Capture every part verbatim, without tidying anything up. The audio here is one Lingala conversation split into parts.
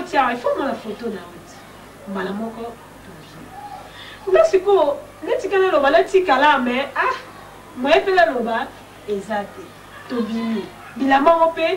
tiens, il faut mon la photo na route. Mbala moko tobi. Nga siko neti kana loba lati kala mais ah moi pe la loba ezate tobi. Bilama ope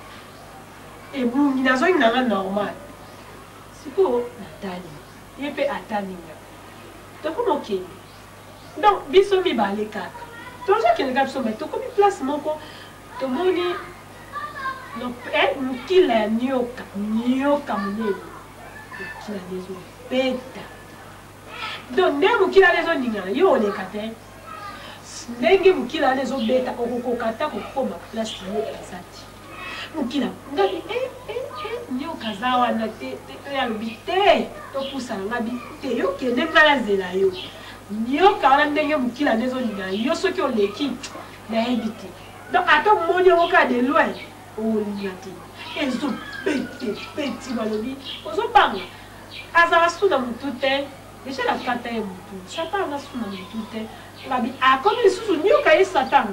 et boum inazo inanga normal. Siko natali. Yepe atali nga. Donc comment ok. Donc biso mi ba les quatre. Donc ça qui ne gagne mais to comme place moko to moni donc eh mukila nyoka nyoka munene. Mukila lezo beta. Donc ne mukila lezo ninga yo le kate. Ndenge mukila lezo beta okokokata kokoma place yo ezati. Mukila ngabi eh eh eh nyoka zawa na te te ya lobite to pusa ngabi te yo kende kala zela yo. Nyoka wana ndenge mukila lezo ninga yo soki oleki na ebite. Donc attends mon nyoka de loin. Oh liati. Ezo bete bete balobi. Ozo panga. Azara suna mutute. Déjà la kata ya mutu. Satan na suna mutute. Labi a comme les sous nyoka et satan.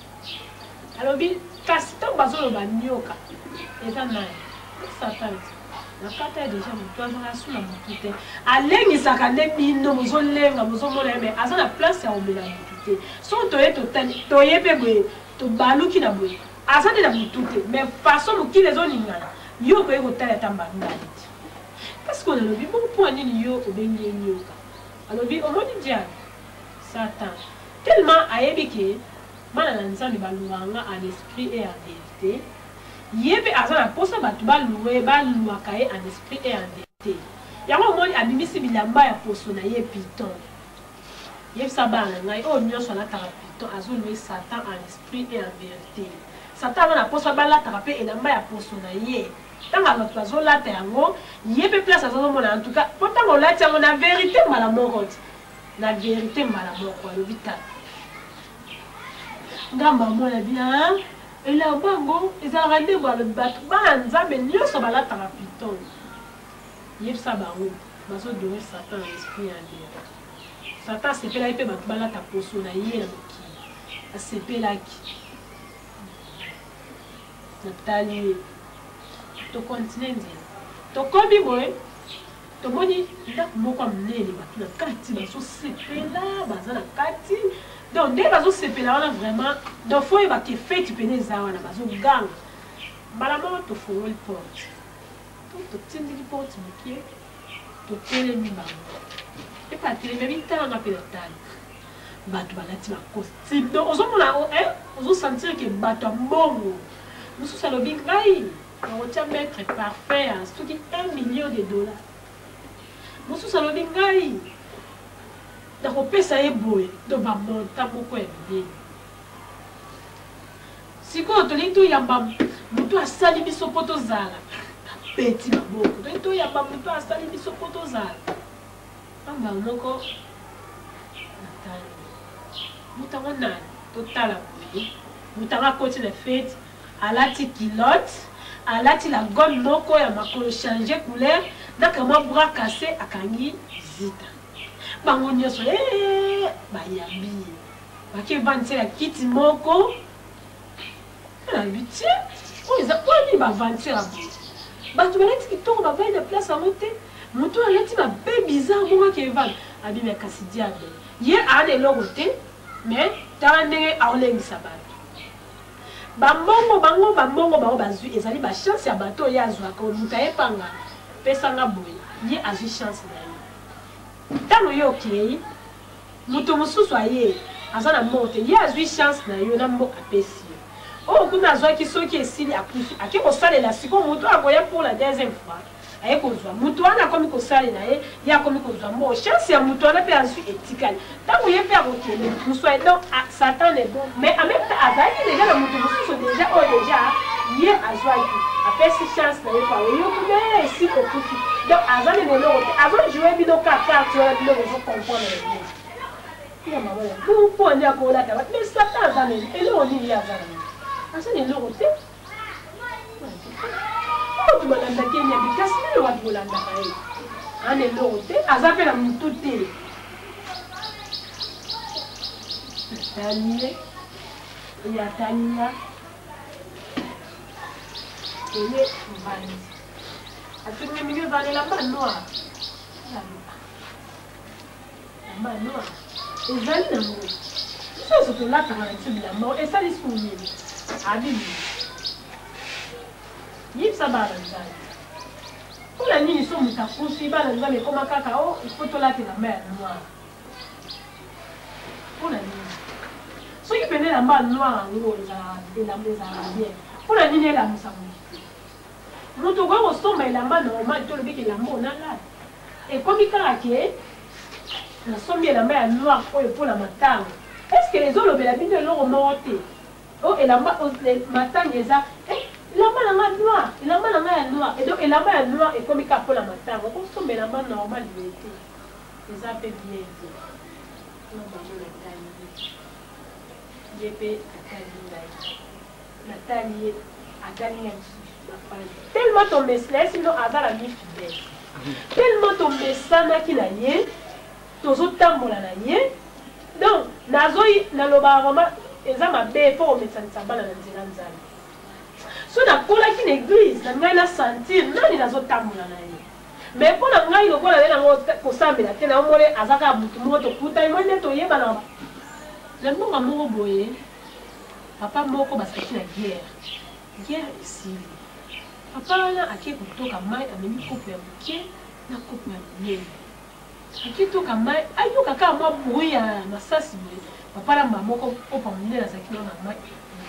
Alobi kasito bazolo ba nyoka. Eza na satan. La kata ya déjà mutu azara suna mutute. Alengi sakane bino mozo lenga mozo mona mais azana place ya omela mutute. So toye total toye pe boye to baluki na boye. Azane na mutute mais façon muki les oningana. Yo ko eko tala tamba ngati. Parce qu'on a le bon point ni yo obengi nyoka. Alors bi omoni dia Satan. Tellement aebike mana nzambe baluanga en esprit et en vérité. Yebe azana posa batu baluwe baluaka e en esprit et en vérité. Yango omoni abimisi bilamba ya poso na ye piton. Yeb sabana ngai o nyonso na tara piton azoluwe Satan en esprit et en vérité. Satan na posa bala tarape elamba ya poso na ye. Tanga l'autre façon là tango yebe place à son en tout cas pourtant on l'a dit on a vérité mala moko la vérité mala moko le vital ngamba mo la bien et là bango ils ont rendu voir le bateau banza mais nyoso bala tarapiton yeb sa bango baso donner Satan esprit en dire Satan c'est pe la pe bato bala ta poso na ye na ki a c'est pe la ki Nathalie to continue nzela to kobi boy to moni ndak moko amnene batu na kati bazo sepela baza na kati donc dès bazo sepela wana vraiment donc faut y ba ke fête pene za wana bazo gang mbala mo to fo le porte to to tindi li porte mikie to tele mi bango e pa tele mi tala na pela tali batu balati ba costume donc ozo mona eh ozo sentir que batu mbongo musu salobi ngai on tient mettre parfait à ce qui un million de dollars. Nous sommes allés ngai. Dans le pays ça est beau, donc ma monta beaucoup est bien. Si quand on est tout yamba, nous tout a sali biso poto zala. Petit maboko, donc tout yamba nous tout a sali biso poto zala. Amba moko. Nous t'avons nani, total à vous. Nous t'avons côté de fête à la tikilote. Alati la gomme moko ya makolo changer couleur donc moi bras cassé akangi zita bango nyoso eh ba yambi ba ke vendre la kit moko la huitième on les a pas mis ba vendre la ba tu balati ki to ba va de place à monter moto alati ba be bizarre moi ke vendre abi me kasidia ye a de l'autre mais tande a olengi sabati Bambongo bango bambongo bango bazui ezali ba chance ya bato ya azwa ko mutaye panga pesa nga boye ye azu chance na ye tano yo okay muto mususu aye azana mote ye azu chance na yo na mbo apesi o kuna azwa ki soki esili akufi akiko sale la siko muto akoya pour la deuxième fois aye kozwa muto ana komi ko sale na ye ya komi kozwa mbo chance ya muto ana pe azu etikali tango ye pe akokele muso et donc Satan est bon mais en même temps azali déjà le muto mususu déjà oh déjà ye azwa ki apesi chance na ye pa yo kube si okufi donc azali le lote azali jouer bino ka carte yo bino zo comprendre le ya mabala pour pour nya ko la ta mais Satan azali et le oni ya azali azali le lote tu vas l'entendre qu'il y a des casses, tu vas l'entendre. On est l'autre, azapé la moutoute. Tania, il y a Tania. Et les vannes. atourné milieu vers la main noire. La main noire. Et j'allais dans le chose surtout là, quand on a la mort, et ça les souliers. Abîme. Yip ça va dans ça. Pour la nuit, ils sont mis à pousser, mais comme un cacao, il faut tout là que la main noire. Pour la nuit. Ceux qui prenaient la main noire en gros, les Arabiens. Pour la nuit, la moussa. Nous devons ressembler la main normale, tout le bec et la main là. Et comme il caraquait, nous sommes mis la main noire pour la matin. Est-ce que les autres, la vie l'ont monté? Oh, et la main matin, les a. La main noire, la main noire, et donc la main noire est comme il pour la matin. On consomme la main normale, il était. Les a fait bien. Non, j'ai fait Nathalie a gagné tellement ton message, sinon Azar a mis fidèle. Tellement ton message qui n'a yé, ton autres tambours n'a yé. Donc, Nazoi n'a l'oba roma, et ça m'a bé pour au médecin de Sabana dans le Zéland. So, na kola qui l'église, n'a n'a senti, n'a ni nazo tambour n'a yé. Mais pour la ngaï, le kola n'a n'a ko sambe la tena omole azaka butu moto kuta, il m'a dit to yé balamba. Le nom à mon boye, papa moko basaki na guerre. Guerre ici. Papa na aki kutoka mai ameni kopo ya buke na kopo ya munene. Aki toka mai ayo kaka mwa bruit ya masasi boye. Papa na mama ko kopo munene na saki na mai.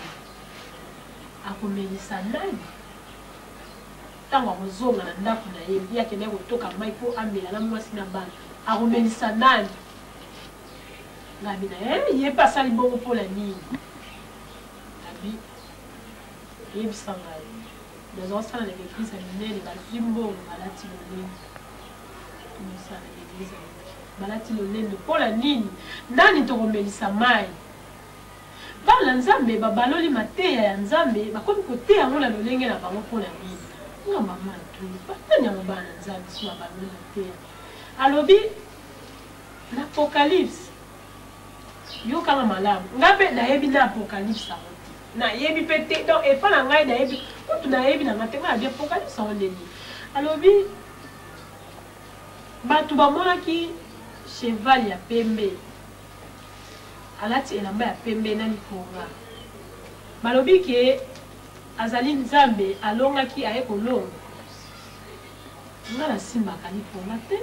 Akomelisa nani? Tango kozonga na ndako na ye, ya kende kutoka mai po amela na mwasi na bana. Akomelisa nani? Gabi na ye, ye pas sali bongo pour la nuit. Gabi, ye bisangai. Nous avons ça dans l'église à Minel, les balzumbo, balati le nez. Nous ça dans l'église à balati le nez pour la nuit. Nani to romelisa mai. Par la nzambe, babaloli mateya ya nzambe, bakomi kote yango na lolenge na bango pour la nuit. Nga mama tu, patani yango bana nzambe so babaloli mateya. Alobi, l'Apocalypse. Yo kama malamu ngabe na yebi na apocalypse na yebi pete donc et pas la ngai na yebi tout na yebi na matenga bien apocalypse on leli alobi batu ba mona ki cheval ya pembe alati elamba ya pembe na likonga balobi ke azali nzambe alonga ki aye kolonga ngala simba kalikonga te.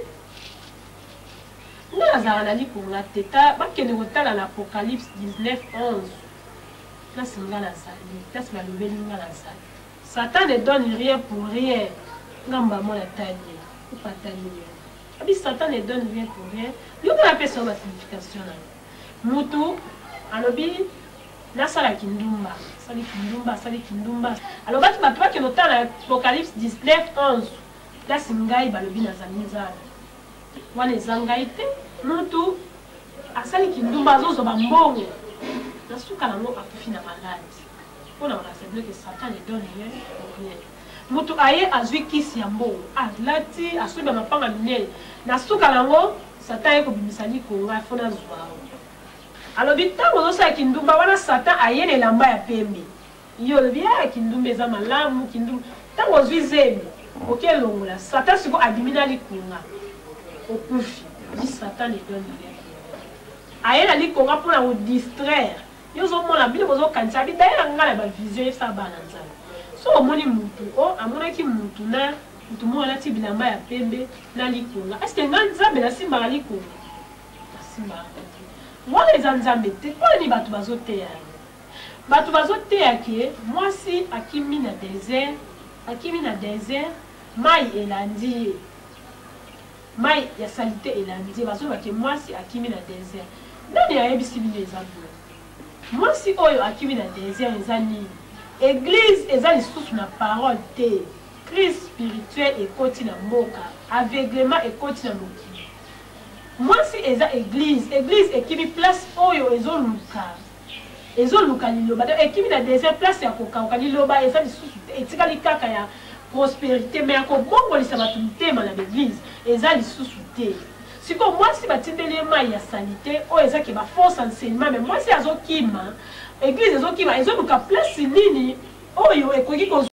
Nous avons pour la tête, parce que nous avons l'Apocalypse dix-neuf onze. Là, c'est un gars là, c'est la nouvelle là. Satan ne donne rien pour rien. Gamba moi la taille, ou pas taille. Satan ne donne rien pour rien. Il y a une personne la signification là. Mutu, alobi, na sala kindumba, sali kindumba, sali kindumba. Alors bah tu m'as pas que nous avons l'Apocalypse dix-neuf onze. Là, c'est un gars balobi na zamizana. Wana zangaite mutu asali kindumba zozo bambongo nasuka nango akufi na maladi pona wana c'est que Satan ne donne rien pour rien mutu aye azwi kisi ya mbongo alati asuba mapanga minene nasuka nango Satan ye kobimisa likonga fona zwao alobi ntango ozosala kindumba wana Satan aye na elamba ya pembe yo lobi ya kindumba eza malamu kindumba ntango ozwi zembe okelongola Satan siko adimina likonga au profit. Dit Satan ne donne rien. Aïe la likonga pour la distraire. Yo zo mona bile bozo kanisa bi d'ailleurs ngala ba vision ça balanza. So omoni mutu o amona ki mutu na mutu mo la ti bilamba ya pembe na likonga. Est-ce que nganza be la simba likonga? Simba. Moi les anzambe te ko ni batu bazote ya. Batu bazote ya ki moi si akimi na désert, akimi na désert, mai elandi. Mai ya salité elandi bazo ba ke moi si akimi na désert. Nani ya ebisi bi les amours. Moi si oyo akimi na désert ezani. Église ezali sous na parole te. Crise spirituelle et koti na mboka, aveuglement et koti na mokili. Moi si eza église, église ekibi place oyo ezoluka. Ezoluka liloba. Ekibi na désert place ya koka liloba ezali sous etikali kaka ya prospérité mais encore bongo lisabatu tema na l'église ezali sous te. Si comme moi si batindeli mai ya salité o ezaki ba force enseignement mais moi si azokima église ezokima ezoluka place nini oyo ekoki